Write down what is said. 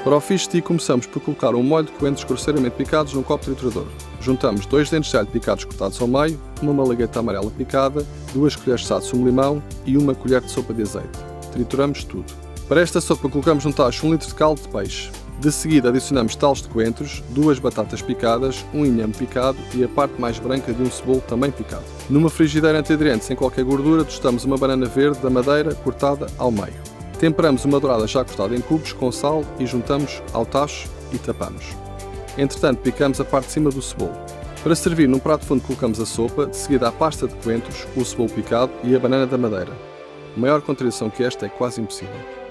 Para o fisti, começamos por colocar um molho de coentros grosseiramente picados num copo triturador. Juntamos 2 dentes de alho picados cortados ao meio, uma malagueta amarela picada, 2 colheres de chá de sumo-limão e 1 colher de sopa de azeite. Trituramos tudo. Para esta sopa colocamos num tacho 1 litro de caldo de peixe. De seguida adicionamos talos de coentros, 2 batatas picadas, 1 inhame picado e a parte mais branca de um cebolo também picado. Numa frigideira antiaderente sem qualquer gordura, tostamos uma banana verde da madeira cortada ao meio. Temperamos uma dourada já cortada em cubos com sal e juntamos ao tacho e tapamos. Entretanto, picamos a parte de cima do cebolo. Para servir, num prato fundo colocamos a sopa, de seguida a pasta de coentros, o cebolo picado e a banana da madeira. Maior contradição que esta é quase impossível.